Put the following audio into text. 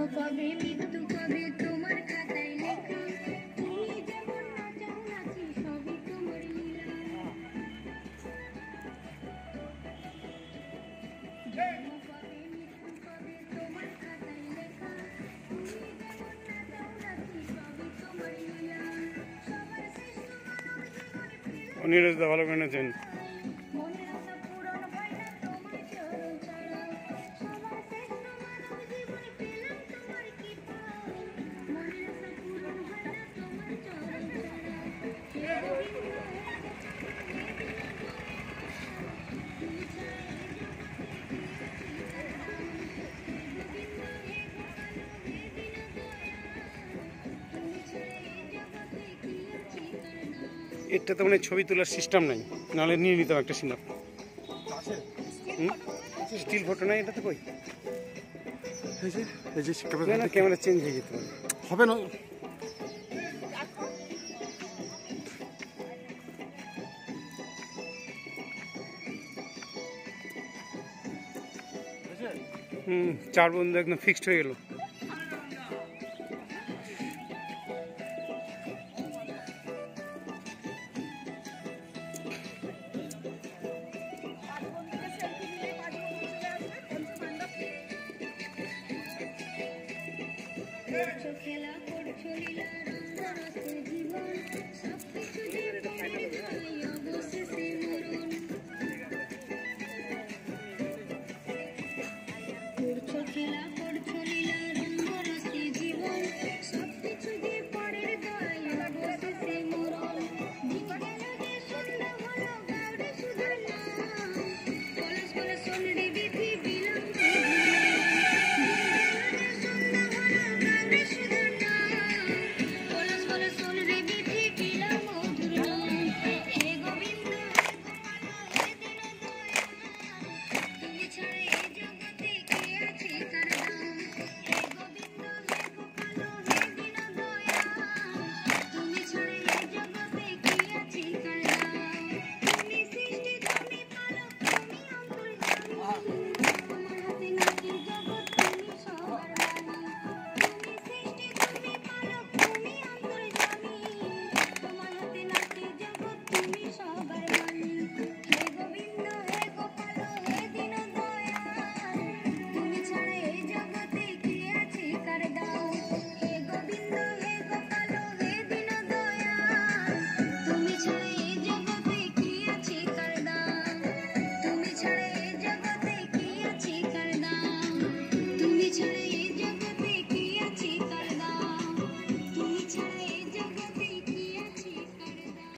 কবে মৃত্যু কবে তোমার খাতায় লেখা, তুমি যেমন নাচাও নাচি সবই তোমার লীলা। জন্ম কবে মৃত্যু কবে তোমার খাতায় লেখা, তুমি যেমন নাচাও নাচি সবই তোমার লীলা। সবার শ্রেষ্ঠ মানব জীবনে পেলাম অনিরুদ্ধ দা ভালো গান আছেন। মনের আশা পূরণ হয় না তোমার চরণ ছাড়া, সবার শ্রেষ্ঠ মানব জীবনে পেলাম তোমার কৃপা। মনের আশা পূরণ হয় না তোমার চরণ ছাড়া। হে গোবিন্দ হে গোপাল হে দীনদয়াল, তুমি ছাড়া এ জগতে কি আছে তার দাম। হে গোবিন্দ হে গোপাল হে দীনদয়াল, তুমি ছাড়া এ জগতে কি আছে তার দাম। এটা তো মানে ছবি তোলার সিস্টেম নাই, নাহলে নিয়ে নিতাম একটা সিনাপ। স্টিল ফটো নাই এটা তো কই, এই যে না ক্যামেরা চেঞ্জ হয়ে যেতে পারে, হবে না। চার বন্ধু একদম ফিক্সড হয়ে গেল। খেলা